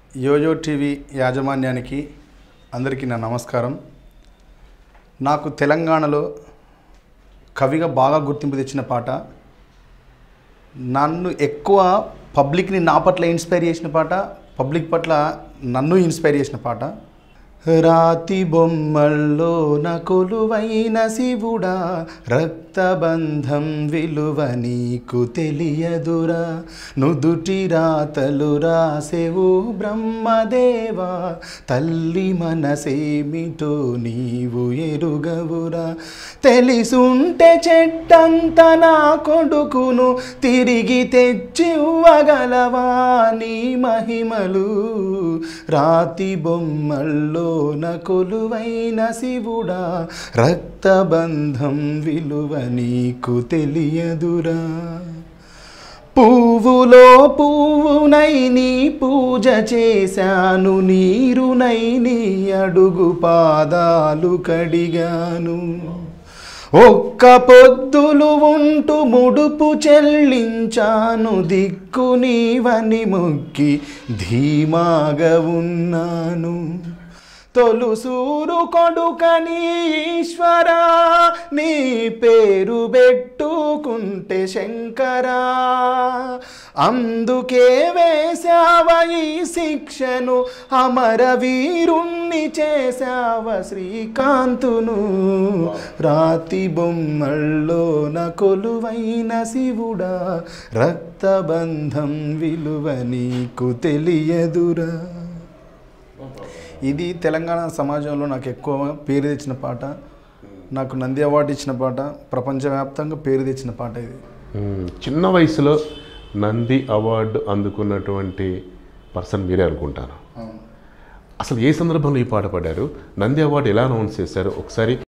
Yo-yo TV యాజమాన్యానికి అందరికీ నా నమస్కారం. నాకు తెలంగాణలో కవిగా బాగా గుర్తింపు తెచ్చిన పాట, నన్ను ఎక్కువ పబ్లిక్ని నా పట్ల ఇన్స్పైర్ చేసిన పాట, పబ్లిక్ పట్ల నన్ను ఇన్స్పైర్ చేసిన పాట. రాతి బొమ్మల్లోన కొలువైన శివుడా, రక్తబంధం విలువ నీకు తెలియదురా. నుదుటి రాతలు రాసేవు బ్రహ్మదేవా, తల్లి మనసేమిటో నీవు ఎరుగవురా. తెలిసుంటే చెట్టంత నా కొడుకును తిరిగి తెచ్చివ్వగలవా నీ మహిమలు. రాతి బొమ్మల్లో కొలువైన శివుడా, రక్తబంధం విలువ నీకు తెలియదురా. పువ్వులో పువ్వునై నీ పూజ చేశాను, నీరునై నీ అడుగు పాదాలు కడిగాను. ఒక్క పొద్దులు ఉంటూ ముడుపు చెల్లించాను, దిక్కు నీవని మొక్కి ధీమాగా ఉన్నాను. తొలుసూరు కొడుకని ఈశ్వరా, నీ పేరు పెట్టుకుంటే శంకరా. అందుకే వేశావ ఈ శిక్షను, అమరవీరుణ్ణి చేశావ శ్రీకాంతును. రాతి బొమ్మల్లోన కొలువైన శివుడా, రక్తబంధం విలువ నీకు తెలియదురా. ఇది తెలంగాణ సమాజంలో నాకు ఎక్కువ పేరు తెచ్చిన పాట, నాకు నంది అవార్డు ఇచ్చిన పాట, ప్రపంచవ్యాప్తంగా పేరు తెచ్చిన పాట. ఇది చిన్న వయసులో నంది అవార్డు అందుకున్నటువంటి పర్సన్ మీరే అనుకుంటాను. అసలు ఏ సందర్భంలో ఈ పాట పాడారు? నంది అవార్డు ఎలా అనౌన్స్ చేశారు ఒకసారి